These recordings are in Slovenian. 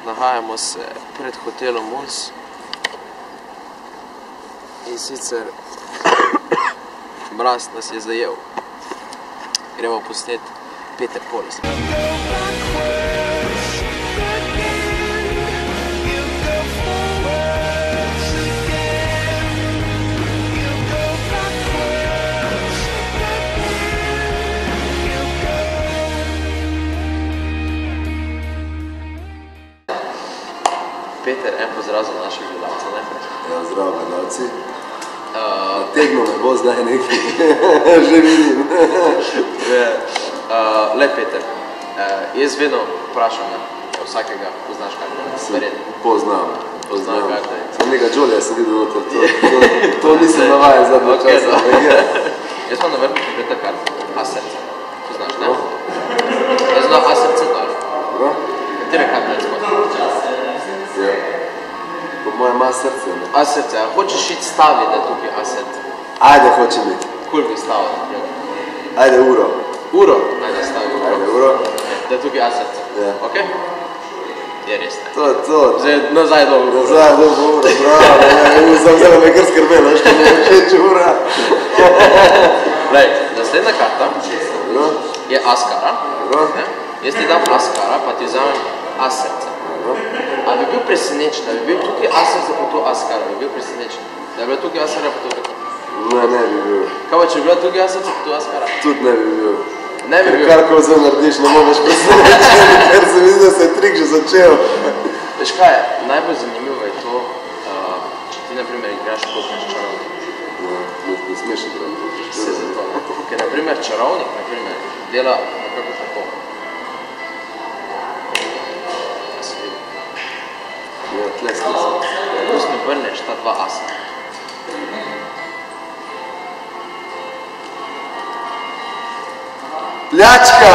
Nahajamo se pred hotelom Muls in sicer mraz nas je zajel. Gremo posnet Peter Polis. Peter, en pozdrav za naših gledalcev, ne? Ja, zdravo gledalci. Tegno me bo zdaj nekaj, že vidim. Le, Peter, jaz vedno vprašam vsakega, poznaš karte? Poznam. Poznam karte. Sem nekaj Jolija sem videl noter, to nisem navajen zadnje časa. Jaz imam na vrhu konkretna karta, A-srce. Poznaš, ne? Jaz znam A-srce, znaš? Dobro. Katere karte recimo? Ja. Po mojem A-srce, ne? A-srce, a hočeš iti staviti, da je tukaj A-srce? Ajde, hočem iti. Koliko bi stavil? Ajde, uro. Uro? Najde stavi uro. Ajde, uro. Da je tukaj A-srce? Ja. Ok? Je res, ne? To je to. Zdaj, nazaj dolgo uro. Nazaj dolgo uro, bravo. Sem zelo me kar skrbelo, što mi je všeč ura. Lej, naslednja karta je A-skara. Jaz ti dam A-skara, pa ti vzamem A-srce. A bi bil presenečen, da bi bil tukaj A-srce pa to A-skara, bi bil presenečen? Da bi bil tukaj A-skara pa to tako? Ne bi bil. Kaj pa, če bi bila tukaj A-srce pa to A-skara? Tudi ne bi bil. Ne bi bil. Kar ko zdaj narediš, ne moreš presenečen, ker se vidi, da se je trik že začel. Veš kaj, najbolj zanimivo je to, če ti naprimer igraš poker s čarovnik. Ne smeš igrati. Vse zato, ne? Ker naprimer čarovnik, dela nekako tako. Ja, tle smisel. Pust mi vrneš ta dva asa. Pljačka!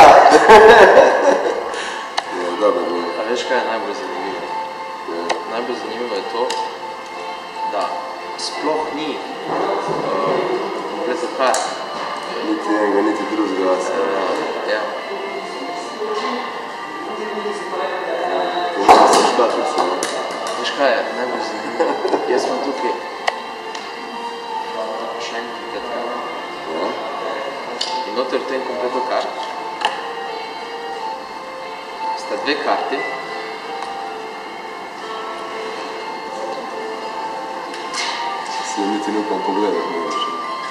Ja, dobro, ne. A veš kaj je najbolj zanimivo? Najbolj zanimivo je to, da sploh ni kompletno kar. Niti enega, niti drugega asa. Ja. Mogoče se škatlice, ne? Veš kaj je najbolj zanimivo? Jaz sem tukaj še en komplet kar. In noter v tem kompletu kart sta dve karti. Si jo niti ne upam pogledati, ne veš.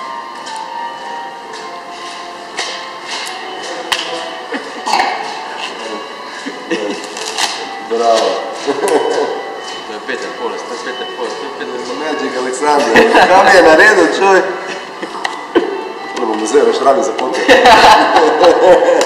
Bravo. To je Peter Polis, to je Peter Polis, to je Peter Polis. Magic Aleksandar. Kaj mi je naredil, čuj? Ne bom vzel, veš, rabi za poker.